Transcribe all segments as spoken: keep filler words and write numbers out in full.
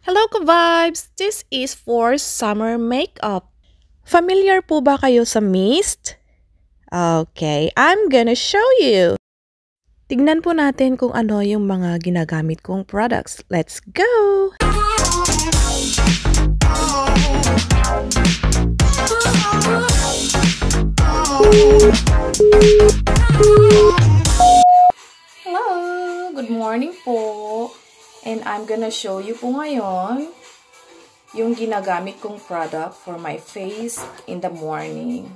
Hello ka-vibes! This is for summer makeup. Familiar po ba kayo sa mist? Okay, I'm gonna show you. Tignan po natin kung ano yung mga ginagamit kong products. Let's go! Hello! Good morning po! And I'm gonna show you po ngayon yung ginagamit kong product for my face in the morning.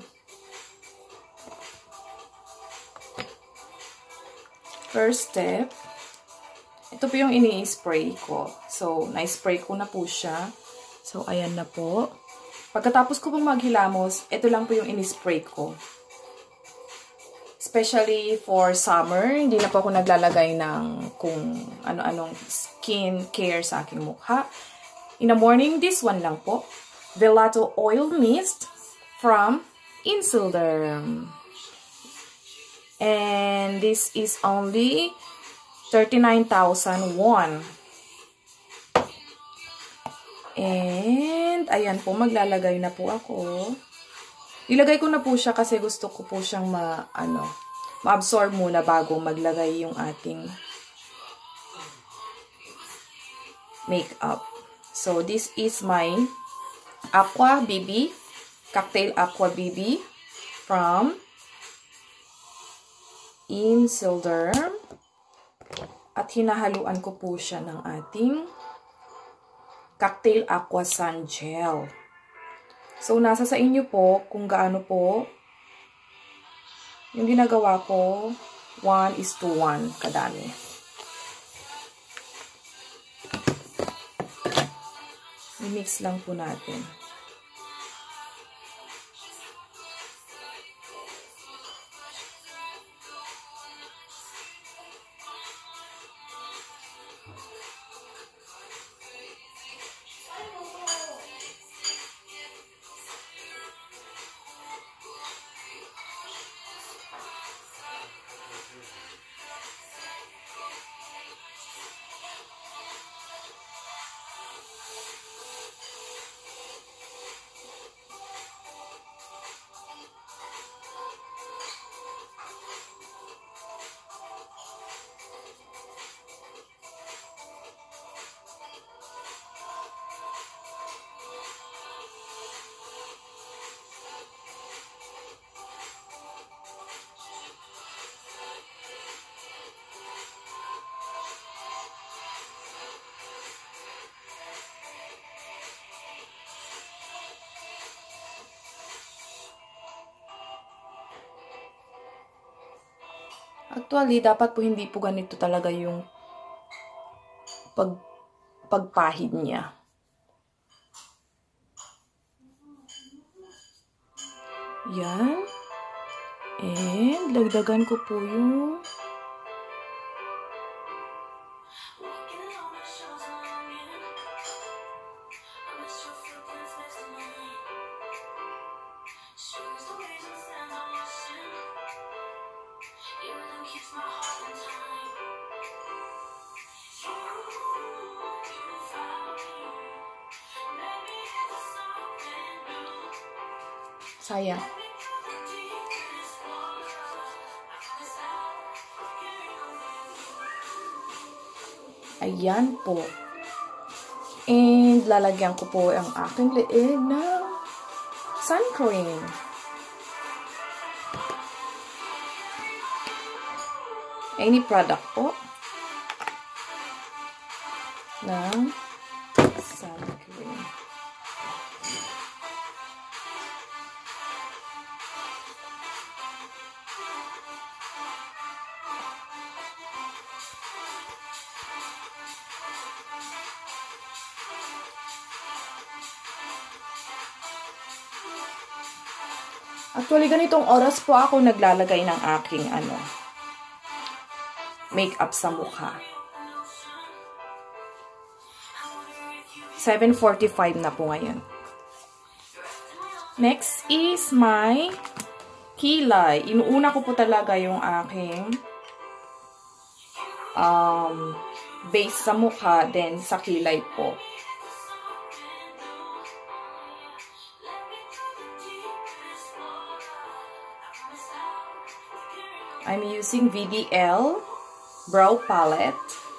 First step, ito po yung ini-spray ko. So, na-spray ko na po siya. So, ayan na po. Pagkatapos ko pong maghilamos, ito lang po yung ini-spray ko. Especially for summer, hindi na po ako naglalagay ng kung ano-anong skin care sa aking mukha. In the morning, this one lang po. Vellato Oil Mist from Insilderm. And this is only thirty-nine thousand won. And, ayan po, maglalagay na po ako. Ilagay ko na po siya kasi gusto ko po siyang ma, ano, ma-absorb muna bago maglagay yung ating makeup. So, this is my Aqua B B, Cocktail Aqua B B from Insilderm. At hinahaluan ko po siya ng ating Cocktail Aqua Sun Gel. So, nasa sa inyo po kung gaano po yung ginagawa ko, one is to one kadami. I-mix lang po natin. Actually, dapat po hindi po ganito talaga yung pag, pagpahid niya. Yan. And, dagdagan ko po yung sayang. Ayan po. And lalagyan ko po ang aking leeg ng sun cream. Any product po ng sun cream. Actually, ganitong oras po ako naglalagay ng aking ano, makeup sa mukha. seven forty-five na po ngayon. Next is my kilay. Inuuna ko po talaga yung aking um, base sa mukha, then sa kilay po. I'm using V D L Brow Palette.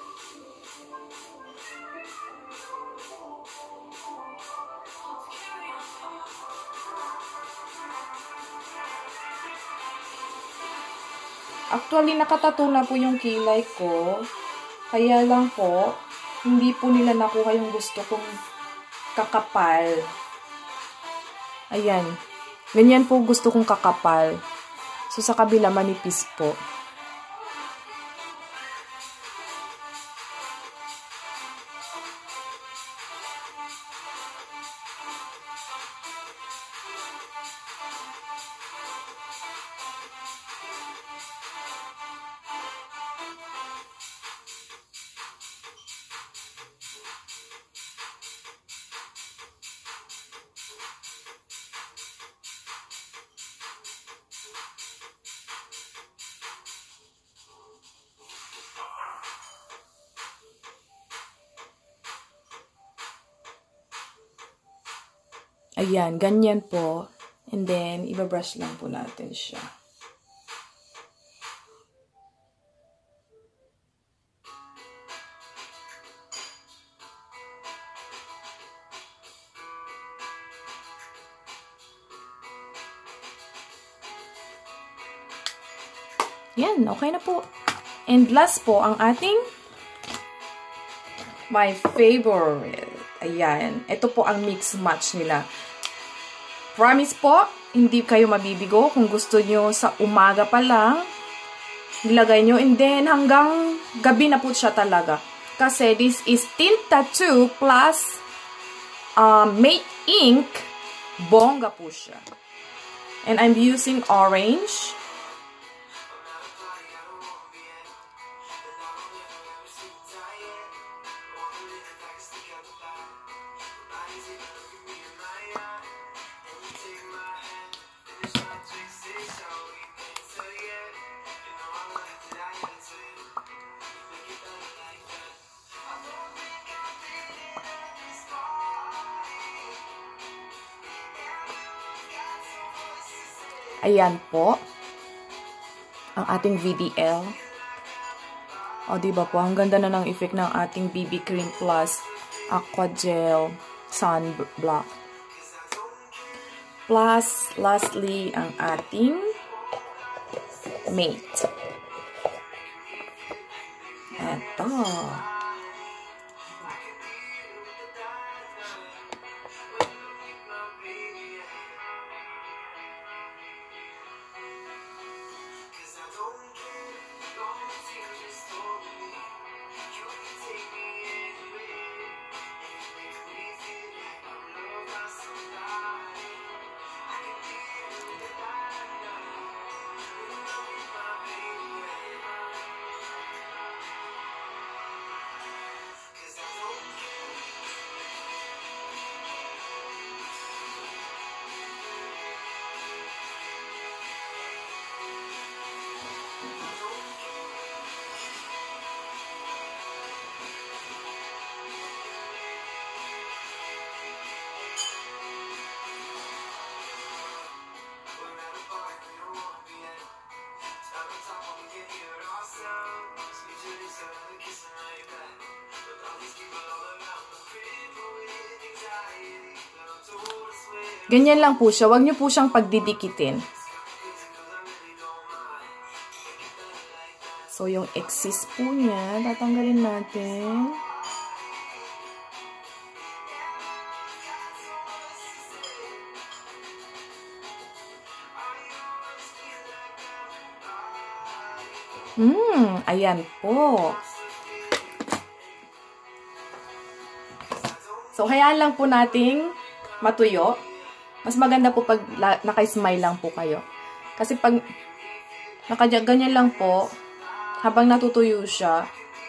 Actually, nakatato na po yung kilay ko. Kaya lang po, hindi po nila nakuha yung gusto kong kakapal. Ayan. Ganyan po gusto kong kakapal. So, sa kabila, manipis po. Ayan, ganyan po. And then, ibabrush lang po natin siya. Yan, okay na po. And last po, ang ating my favorite. Ayan. Ito po ang mix match nila. Promise po, hindi kayo mabibigo. Kung gusto nyo sa umaga pa lang, nilagay nyo. And then, hanggang gabi na po siya talaga. Kasi this is Tint Tattoo plus um, Matte Ink. Bongga po siya. And I'm using orange. Ayan po. Ang ating V D L. O, diba po? Ang ganda na ng effect ng ating B B Cream Plus Aqua Gel Sunblock. Plus, lastly, ang ating Matte. Eto. Ganyan lang po siya. Huwag niyo po siyang pagdidikitin. So, yung excess po niya, tatanggalin natin. Hmm, ayan po. So, hayaan lang po nating matuyo. Mas maganda po pag naka-smile lang po kayo. Kasi pag nakaganyan lang po, habang natutuyo siya,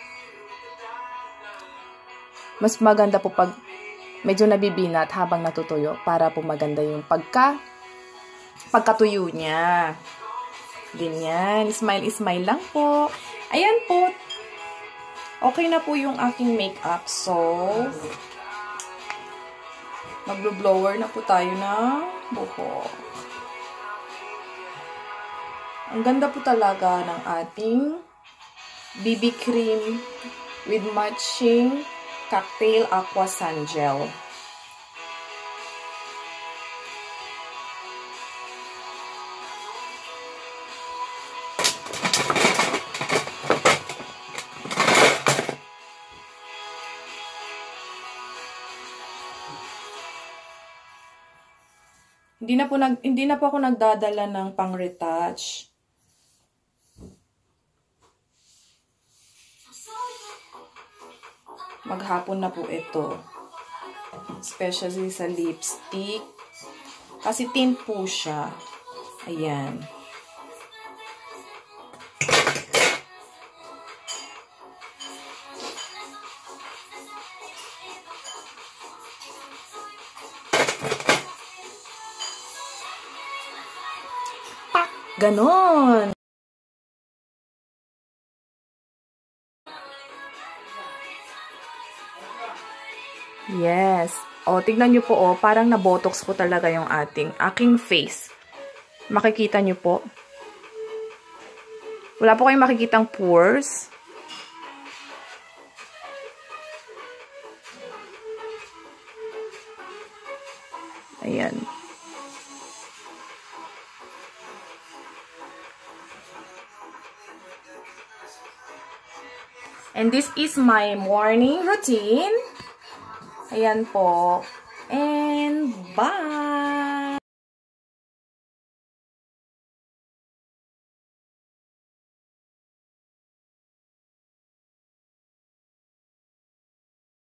mas maganda po pag medyo nabibinat habang natutuyo para po maganda yung pagka pagkatuyo niya. Ganyan. Smile-smile lang po. Ayan po. Okay na po yung aking makeup. So, mag-blower na po tayo ng buhok. Ang ganda po talaga ng ating B B cream with matching cocktail aqua sun gel. Hindi na po nag hindi na po ako nagdadala ng pang-retouch. Maghapon na po ito. Especially sa lipstick. Kasi tint po siya. Ayan. Ganon. Yes. O, tignan nyo po, o, parang nabotox po talaga yung ating, aking face. Makikita nyo po. Wala po kayong makikitang pores. Ayan. And this is my morning routine. Ayan po. And bye!